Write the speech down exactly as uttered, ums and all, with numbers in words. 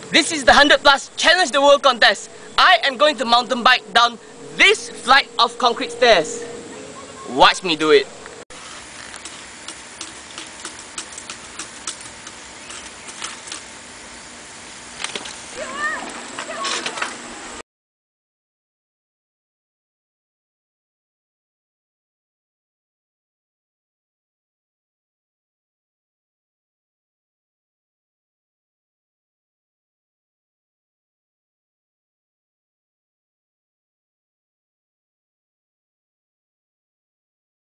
This is the one hundred plus Challenge the World contest. I am going to mountain bike down this flight of concrete stairs. Watch me do it.